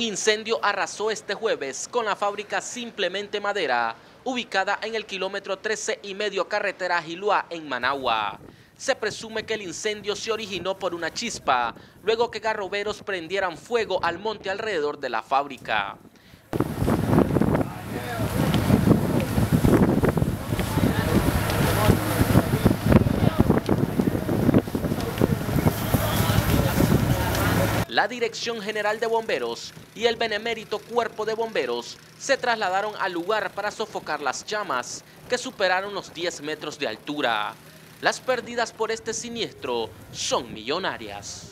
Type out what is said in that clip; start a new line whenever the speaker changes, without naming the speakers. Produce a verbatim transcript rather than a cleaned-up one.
Un incendio arrasó este jueves con la fábrica Simplemente Madera, ubicada en el kilómetro trece y medio carretera Jiluá en Managua. Se presume que el incendio se originó por una chispa, luego que garroberos prendieran fuego al monte alrededor de la fábrica. La Dirección General de Bomberos y el benemérito Cuerpo de Bomberos se trasladaron al lugar para sofocar las llamas, que superaron los diez metros de altura. Las pérdidas por este siniestro son millonarias.